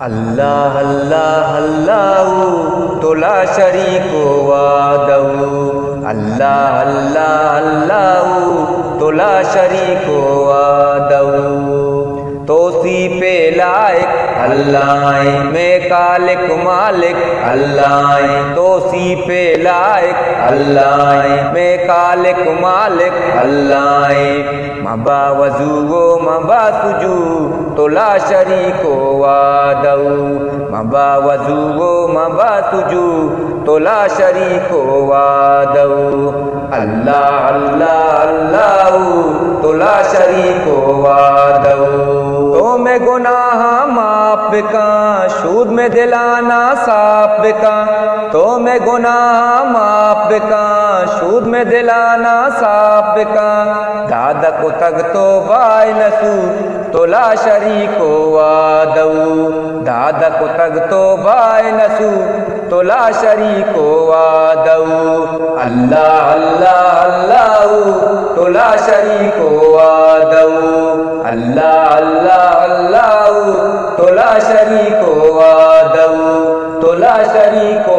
اللہ اللہ اللہ تو لا شریک وحدہ، اللہ اللہ اللہ تو لا شریک وحدہ، توصیف لائق اللہ میں خالق مالک اللہ، توصیف لائق اللہ میں خالق مالک اللہ، مبا وضو و مبا سجود تو لا شریک وحدہ، مبا وضو و مبا سجود تو لا شریک وحدہ، اللہ اللہ اللہ تو لا شریک وحدہ، تو میں گناہ معاف کا سود میں دلانا صاف کا، تو میں گناہ معاف کا سود میں دلانا صاف کا، دادا کو تگ تو بائے نسود تو لا شریک وحدہ، دادا کو تگ تو بائے نسود تو لا شریک وحدہ، اللہ اللہ اللہ تو لا شریک وحدہ، اللہ اللہ اللہ تو لا شریک وحدہ، تو لا شریک